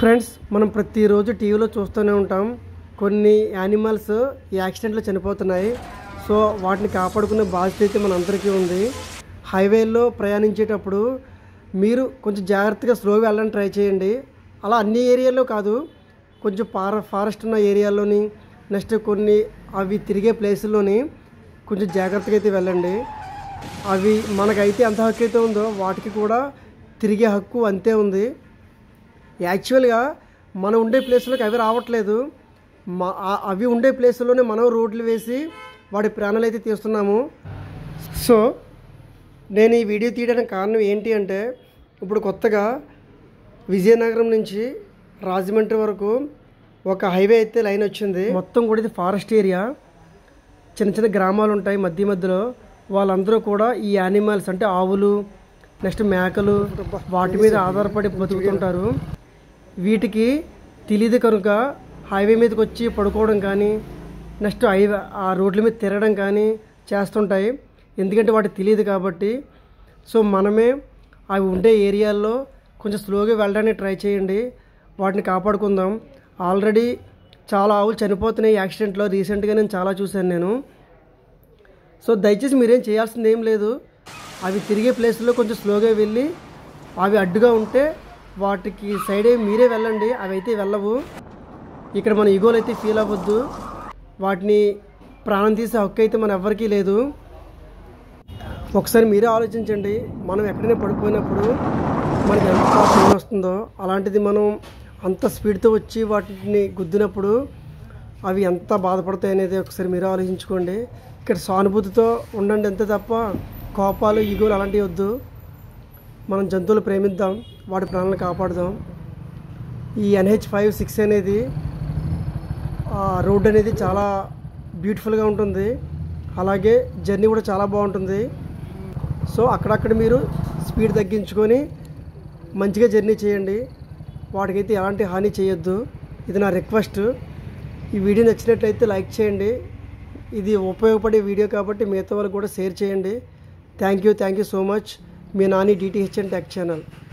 Friends, మనం ప్రతిరోజు టీవీలో చూస్తూనే ఉంటాం. కొన్ని యానిమల్స్ ఈ యాక్సిడెంట్లో చనిపోతున్నాయి. సో వాటిని కాపాడుకునే బాధ్యత అయితే మనందరికీ ఉంది. హైవేల్లో ప్రయాణించేటప్పుడు మీరు కొంచెం జాగ్రత్తగా స్లోగా వెళ్ళడానికి ట్రై చేయండి. అలా అన్ని ఏరియాల్లో కాదు, కొంచెం ఫారెస్ట్ ఉన్న ఏరియాల్లోని, నెక్స్ట్ కొన్ని అవి తిరిగే ప్లేసుల్లోని కొంచెం జాగ్రత్తగా అయితే వెళ్ళండి. అవి మనకైతే ఎంత హక్కు అయితే ఉందో వాటికి కూడా తిరిగే హక్కు అంతే ఉంది. యాక్చువల్గా మనం ఉండే ప్లేస్లోకి అవి రావట్లేదు. అవి ఉండే ప్లేస్లోనే మనం రోడ్లు వేసి వాడి ప్రాణాలు అయితే తీస్తున్నాము. సో నేను ఈ వీడియో తీయడానికి కారణం ఏంటి అంటే, ఇప్పుడు కొత్తగా విజయనగరం నుంచి రాజమండ్రి వరకు ఒక హైవే అయితే లైన్ వచ్చింది. మొత్తం కూడా ఇది ఫారెస్ట్ ఏరియా. చిన్న చిన్న గ్రామాలు ఉంటాయి మధ్య మధ్యలో. వాళ్ళందరూ కూడా ఈ యానిమల్స్ అంటే ఆవులు, నెక్స్ట్ మేకలు, వాటి మీద ఆధారపడి బతుకుతుంటారు. వీటికి తెలియదు కనుక హైవే మీదకి వచ్చి పడుకోవడం కానీ, నెక్స్ట్ ఆ రోడ్ల మీద తిరగడం కానీ చేస్తుంటాయి. ఎందుకంటే వాటికి తెలియదు కాబట్టి. సో మనమే అవి ఉండే ఏరియాల్లో కొంచెం స్లోగా వెళ్ళడానికి ట్రై చేయండి. వాటిని కాపాడుకుందాం. ఆల్రెడీ చాలా ఆవులు చనిపోతున్నాయి యాక్సిడెంట్లో. రీసెంట్గా నేను చాలా చూశాను నేను. సో దయచేసి మీరేం చేయాల్సింది ఏం లేదు. అవి తిరిగే ప్లేస్లో కొంచెం స్లోగా వెళ్ళి, అవి అడ్డుగా ఉంటే వాటికి సైడే మీరే వెళ్ళండి. అవి అయితే వెళ్ళవు. ఇక్కడ మన ఈగోలు అయితే ఫీల్ అవ్వద్దు. వాటిని ప్రాణం తీసే హక్కు అయితే మన ఎవ్వరికీ లేదు. ఒకసారి మీరే ఆలోచించండి. మనం ఎక్కడైనా పడిపోయినప్పుడు మనకి ఎంత పెయిన్ వస్తుందో, అలాంటిది మనం అంత స్పీడ్తో వచ్చి వాటిని గుద్దినప్పుడు అవి ఎంత బాధపడతాయి అనేది ఒకసారి మీరే ఆలోచించుకోండి. ఇక్కడ సానుభూతితో ఉండండి అంతే తప్ప కోపాలు, ఈగోలు అలాంటివి వద్దు. మనం జంతువులు ప్రేమిద్దాం, వాటి ప్రాణాలను కాపాడుదాం. ఈ NH5-6 అనేది రోడ్ అనేది చాలా బ్యూటిఫుల్గా ఉంటుంది. అలాగే జర్నీ కూడా చాలా బాగుంటుంది. సో అక్కడక్కడ మీరు స్పీడ్ తగ్గించుకొని మంచిగా జర్నీ చేయండి. వాటికైతే ఎలాంటి హాని చేయొద్దు. ఇది నా రిక్వెస్ట్. ఈ వీడియో నచ్చినట్లయితే లైక్ చేయండి. ఇది ఉపయోగపడే వీడియో కాబట్టి మిగతా వాళ్ళకి కూడా షేర్ చేయండి. Thank you so much. మీ నాని DTHN టెక్ ఛానల్.